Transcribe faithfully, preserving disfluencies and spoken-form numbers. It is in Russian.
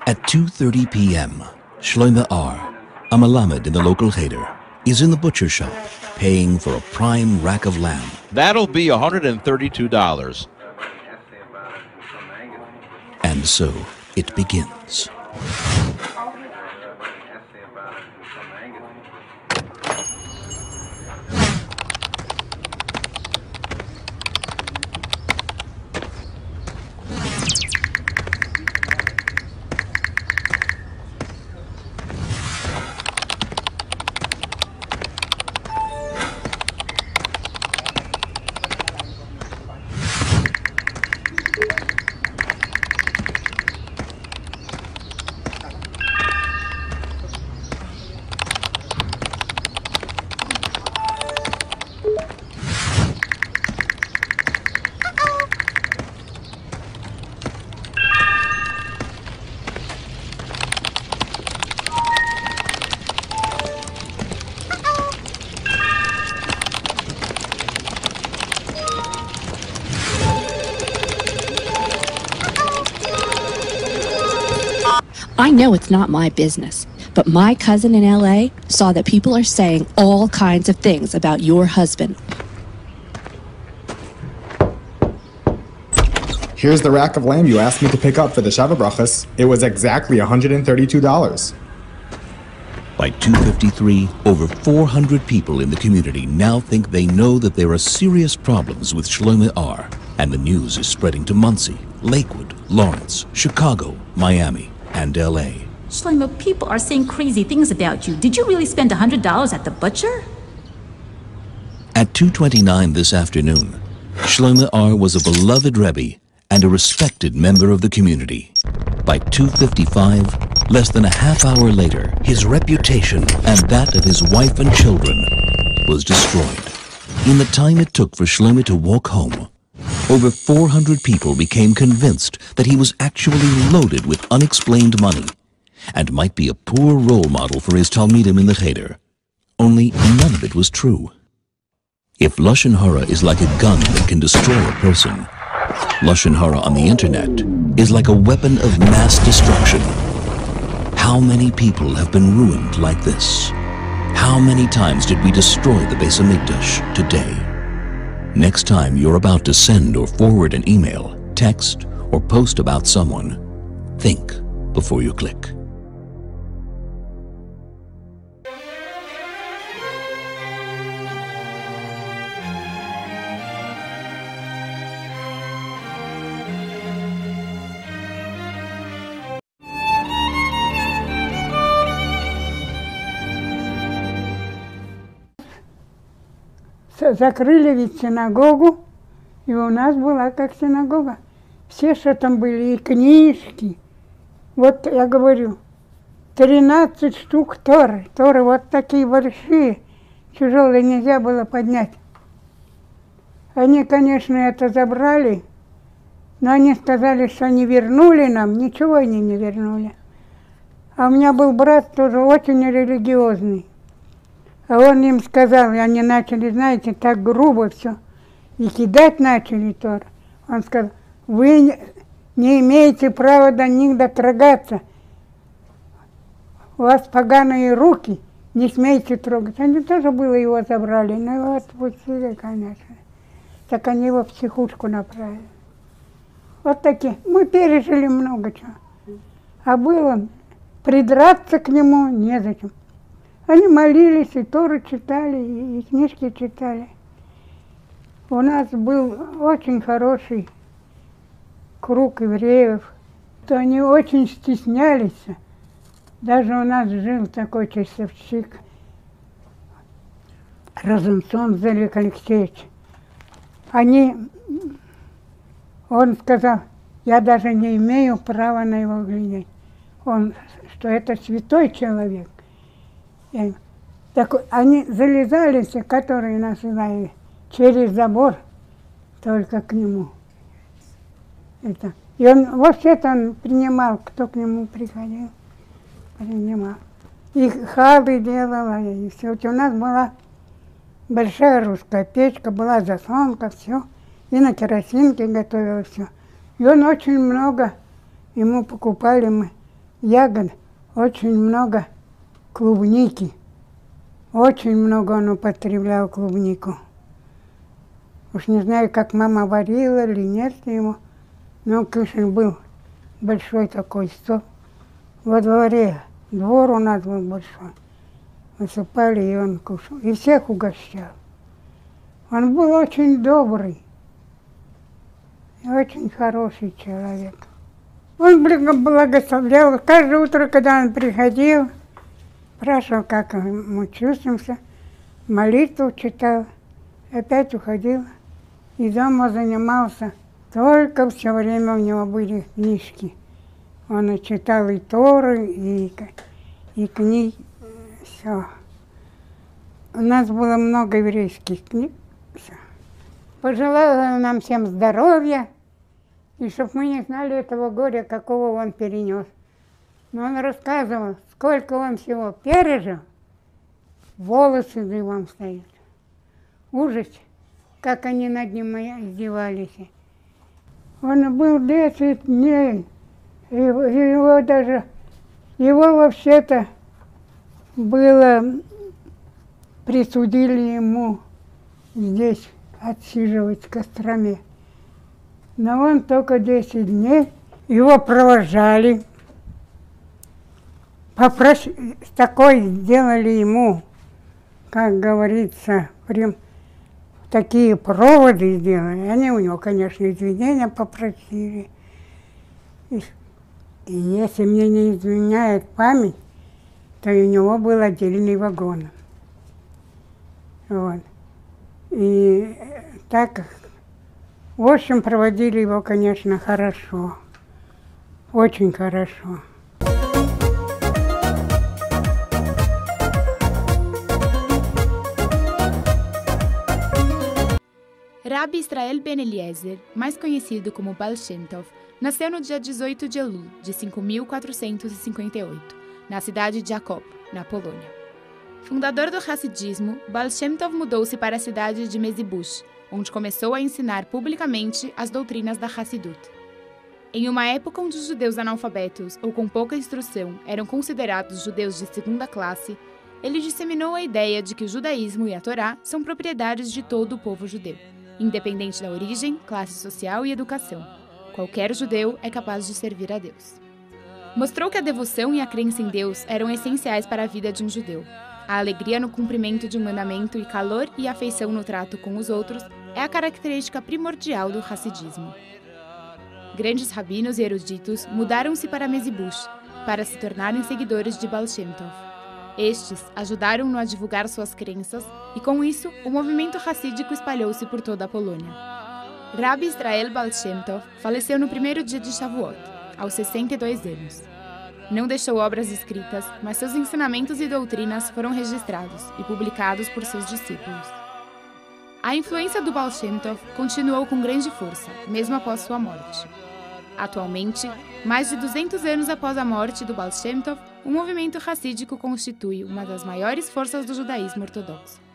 At two thirty p m, Shloime R., a Melamed in the local cheder, is in the butcher shop paying for a prime rack of lamb. That'll be one hundred thirty-two dollars. And so it begins. I know it's not my business, but my cousin in L A saw that people are saying all kinds of things about your husband. Here's the rack of lamb you asked me to pick up for the Shabbat Brachas. It was exactly one hundred thirty-two dollars. By two fifty-three, over four hundred people in the community now think they know that there are serious problems with Shloime R., and the news is spreading to Muncie, Lakewood, Lawrence, Chicago, Miami, and L A. Shloime, people are saying crazy things about you. Did you really spend one hundred dollars at the butcher? At two twenty-nine this afternoon, Shloime R. was a beloved Rebbe and a respected member of the community. By two fifty-five, less than a half hour later, his reputation and that of his wife and children was destroyed. In the time it took for Shloime to walk home, over four hundred people became convinced that he was actually loaded with unexplained money and might be a poor role model for his Talmidim in the cheder. Only none of it was true. If Lashon Hara is like a gun that can destroy a person, Lashon Hara on the internet is like a weapon of mass destruction. How many people have been ruined like this? How many times did we destroy the Beis Hamikdash today? Next time you're about to send or forward an email, text, or post about someone, think before you click. Закрыли ведь синагогу, и у нас была как синагога. Все, что там были, и книжки. Вот я говорю, тринадцать штук Торы. Торы вот такие большие, тяжелые, нельзя было поднять. Они, конечно, это забрали, но они сказали, что не вернули нам, ничего они не вернули. А у меня был брат тоже очень религиозный. А он им сказал, и они начали, знаете, так грубо все, и кидать начали Тору. Он сказал, вы не, не имеете права до них дотрагаться. У вас поганые руки, не смейте трогать. Они тоже было его забрали, но его отпустили, конечно. Так они его в психушку направили. Вот такие. Мы пережили много чего. А было придраться к нему незачем. Они молились, и Тору читали, и, и книжки читали. У нас был очень хороший круг евреев, то они очень стеснялись. Даже у нас жил такой часовщик, Розенсон Залик Алексеевич. Они, он сказал, я даже не имею права на его глядеть. Он, что это святой человек. Так они залезали все, которые нас знали, через забор только к нему. Это. И он вообще-то он принимал, кто к нему приходил, принимал. И халы делала, и все. Вот у нас была большая русская печка, была заслонка, все. И на керосинке готовила все. И он очень много, ему покупали мы ягод, очень много клубники. Очень много он употреблял клубнику. Уж не знаю, как мама варила или нет ему, но Кышин был большой такой стол во дворе. Двор у нас был большой. Высыпали, и он кушал. И всех угощал. Он был очень добрый и очень хороший человек. Он благословлял. Каждое утро, когда он приходил, спрашивал, как мы чувствуемся, молитву читал, опять уходил. И дома занимался. Только все время у него были книжки. Он и читал и Торы, и, и книги. Все. У нас было много еврейских книг. Все. Пожелал нам всем здоровья, и чтобы мы не знали этого горя, какого он перенес. Но он рассказывал, сколько он всего пережил, волосы дыбом стоят. Ужас, как они над ним издевались. Он был десять дней, его, его даже, его вообще-то было, присудили ему здесь отсиживать в Костроме. Но он только десять дней, его провожали, попрош... такой сделали ему, как говорится, прям такие проводы сделали. Они у него, конечно, извинения попросили. И, и если мне не изменяет память, то у него был отдельный вагон. Вот. И так, в общем, проводили его, конечно, хорошо. Очень хорошо. Rabbi Israel Ben Eliezer, mais conhecido como Baal Shem Tov, nasceu no dia dezoito de Elul de cinco mil quatrocentos e cinquenta e oito, na cidade de Jacob, na Polônia. Fundador do Hassidismo, Baal Shem Tov mudou-se para a cidade de Mezibush, onde começou a ensinar publicamente as doutrinas da Hassidut. Em uma época onde os judeus analfabetos ou com pouca instrução eram considerados judeus de segunda classe, ele disseminou a ideia de que o judaísmo e a Torá são propriedades de todo o povo judeu, independente da origem, classe social e educação. Qualquer judeu é capaz de servir a Deus. Mostrou que a devoção e a crença em Deus eram essenciais para a vida de um judeu. A alegria no cumprimento de um mandamento e calor e afeição no trato com os outros é a característica primordial do Hassidismo. Grandes rabinos e eruditos mudaram-se para Mezibush para se tornarem seguidores de Baal Shem Tov. Estes ajudaram-no a divulgar suas crenças e, com isso, o movimento hassídico espalhou-se por toda a Polônia. Rabbi Israel Baal Shem Tov faleceu no primeiro dia de Shavuot, aos sessenta e dois anos. Não deixou obras escritas, mas seus ensinamentos e doutrinas foram registrados e publicados por seus discípulos. A influência do Baal Shem Tov continuou com grande força, mesmo após sua morte. Atualmente, mais de duzentos anos após a morte do Baal Shem Tov, o movimento hassídico constitui uma das maiores forças do judaísmo ortodoxo.